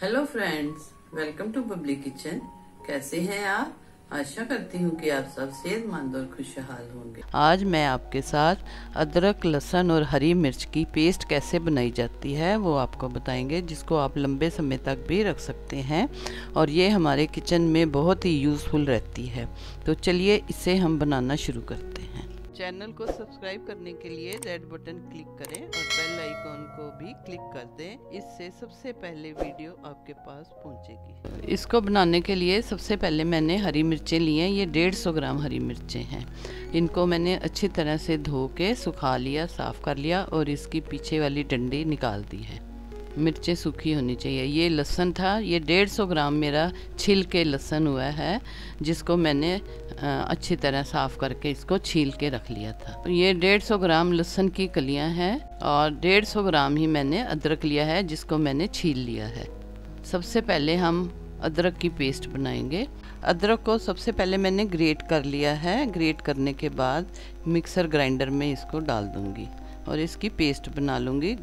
Hello friends, welcome to Bubbly kitchen. कैसे हैं आप? आशा करती हूँ कि आप सब सेहतमंद और खुशहाल होंगे। आज मैं आपके साथ अदरक, लहसुन और हरी मिर्च की पेस्ट कैसे बनाई जाती है वो आपको बताएंगे, जिसको आप लंबे समय तक भी रख सकते हैं और ये हमारे किचन में बहुत ही यूज़फुल रहती है। तो चलिए इसे हम बनाना शुरू करते हैं। चैनल को सब्सक्राइब करने के लिए रेड बटन क्लिक करें और बेल आइकॉन को भी क्लिक कर दें। इससे सबसे पहले वीडियो आपके पास पहुंचेगी। इसको बनाने के लिए सबसे पहले मैंने हरी मिर्चें ली हैं। ये 150 ग्राम हरी मिर्चें हैं। इनको मैंने अच्छी तरह से धो के सुखा लिया, साफ़ कर लिया और इसकी पीछे वाली डंडी निकाल दी है। मिर्चें सूखी होनी चाहिए। ये लहसुन था, ये 150 ग्राम मेरा छिल के लहसुन हुआ है, जिसको मैंने अच्छी तरह साफ़ करके इसको छील के रख लिया था। ये 150 ग्राम लहसुन की कलियां हैं और 150 ग्राम ही मैंने अदरक लिया है, जिसको मैंने छील लिया है। सबसे पहले हम अदरक की पेस्ट बनाएंगे। अदरक को सबसे पहले मैंने ग्रेट कर लिया है। ग्रेट करने के बाद मिक्सर ग्राइंडर में इसको डाल दूँगी और इसकी पेस्ट बना लूँगी।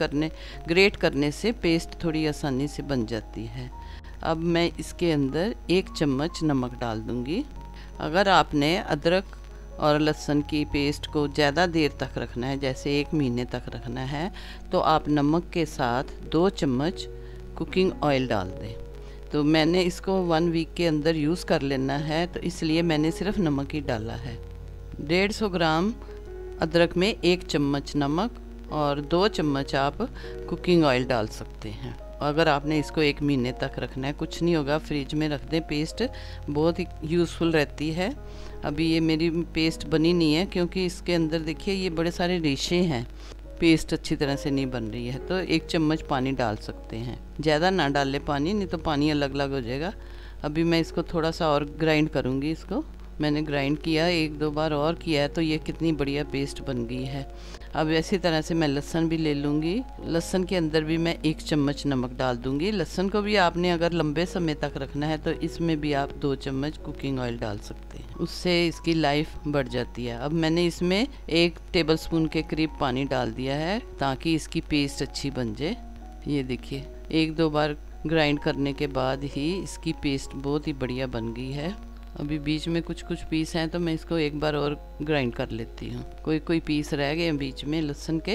ग्रेट करने से पेस्ट थोड़ी आसानी से बन जाती है। अब मैं इसके अंदर 1 चम्मच नमक डाल दूँगी। अगर आपने अदरक और लहसुन की पेस्ट को ज़्यादा देर तक रखना है, जैसे 1 महीने तक रखना है, तो आप नमक के साथ 2 चम्मच कुकिंग ऑयल डाल दें। तो मैंने इसको 1 वीक के अंदर यूज़ कर लेना है, तो इसलिए मैंने सिर्फ नमक ही डाला है। 150 ग्राम अदरक में 1 चम्मच नमक और 2 चम्मच आप कुकिंग ऑयल डाल सकते हैं। अगर आपने इसको 1 महीने तक रखना है, कुछ नहीं होगा, फ्रिज में रख दें। पेस्ट बहुत ही यूज़फुल रहती है। अभी ये मेरी पेस्ट बनी नहीं है क्योंकि इसके अंदर देखिए ये बड़े सारे रेशे हैं, पेस्ट अच्छी तरह से नहीं बन रही है। तो 1 चम्मच पानी डाल सकते हैं, ज़्यादा ना डालें पानी, नहीं तो पानी अलग अलग हो जाएगा। अभी मैं इसको थोड़ा सा और ग्राइंड करूँगी। इसको मैंने ग्राइंड किया 1-2 बार और किया है, तो ये कितनी बढ़िया पेस्ट बन गई है। अब इसी तरह से मैं लहसुन भी ले लूँगी। लहसुन के अंदर भी मैं 1 चम्मच नमक डाल दूँगी। लहसुन को भी आपने अगर लंबे समय तक रखना है तो इसमें भी आप 2 चम्मच कुकिंग ऑयल डाल सकते हैं, उससे इसकी लाइफ बढ़ जाती है। अब मैंने इसमें 1 टेबलस्पून के करीब पानी डाल दिया है ताकि इसकी पेस्ट अच्छी बन जाए। ये देखिए 1-2 बार ग्राइंड करने के बाद ही इसकी पेस्ट बहुत ही बढ़िया बन गई है। अभी बीच में कुछ पीस हैं तो मैं इसको एक बार और ग्राइंड कर लेती हूँ। कोई पीस रह गए बीच में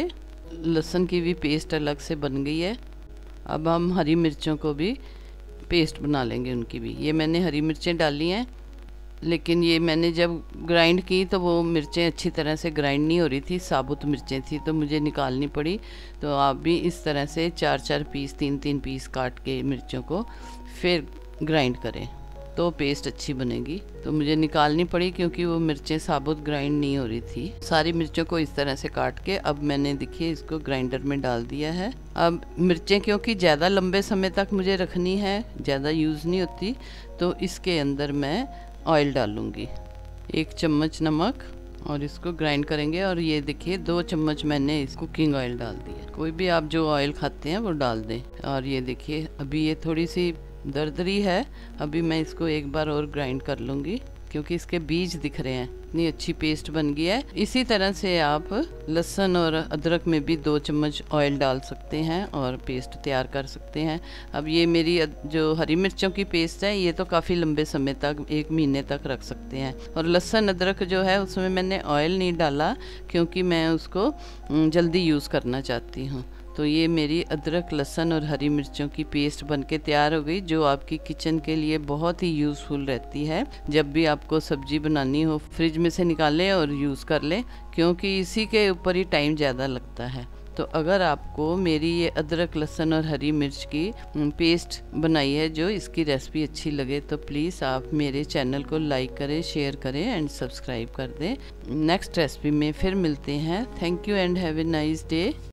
लहसुन की भी पेस्ट अलग से बन गई है। अब हम हरी मिर्चों को भी पेस्ट बना लेंगे, उनकी भी। ये मैंने हरी मिर्चें डाली हैं, लेकिन ये मैंने जब ग्राइंड की तो वो मिर्चें अच्छी तरह से ग्राइंड नहीं हो रही थी, साबुत मिर्चें थी, तो मुझे निकालनी पड़ी। तो आप भी इस तरह से 4-4 पीस, 3-3 पीस काट के मिर्चों को फिर ग्राइंड करें तो पेस्ट अच्छी बनेगी। तो मुझे निकालनी पड़ी क्योंकि वो मिर्चें साबुत ग्राइंड नहीं हो रही थी। सारी मिर्चों को इस तरह से काट के अब मैंने देखिए इसको ग्राइंडर में डाल दिया है। अब मिर्चें क्योंकि ज़्यादा लंबे समय तक मुझे रखनी है, ज़्यादा यूज़ नहीं होती, तो इसके अंदर मैं ऑयल डालूँगी। 1 चम्मच नमक और इसको ग्राइंड करेंगे। और ये देखिए 2 चम्मच मैंने इस कुकिंग ऑयल डाल दिया। कोई भी आप जो ऑयल खाते हैं वो डाल दें। और ये देखिए अभी ये थोड़ी सी दरदरी है। अभी मैं इसको एक बार और ग्राइंड कर लूँगी क्योंकि इसके बीज दिख रहे हैं। इतनी अच्छी पेस्ट बन गई है। इसी तरह से आप लहसुन और अदरक में भी 2 चम्मच ऑयल डाल सकते हैं और पेस्ट तैयार कर सकते हैं। अब ये मेरी जो हरी मिर्चों की पेस्ट है, ये तो काफ़ी लंबे समय तक, 1 महीने तक रख सकते हैं। और लहसुन अदरक जो है उसमें मैंने ऑयल नहीं डाला क्योंकि मैं उसको जल्दी यूज़ करना चाहती हूँ। तो ये मेरी अदरक, लहसुन और हरी मिर्चों की पेस्ट बनके तैयार हो गई, जो आपकी किचन के लिए बहुत ही यूज़फुल रहती है। जब भी आपको सब्जी बनानी हो, फ्रिज में से निकालें और यूज़ कर लें, क्योंकि इसी के ऊपर ही टाइम ज़्यादा लगता है। तो अगर आपको मेरी ये अदरक, लहसुन और हरी मिर्च की पेस्ट बनाई है जो, इसकी रेसिपी अच्छी लगे तो प्लीज़ आप मेरे चैनल को लाइक करें, शेयर करें एंड सब्सक्राइब कर दें। नेक्स्ट रेसिपी में फिर मिलते हैं। Thank you and have a nice day.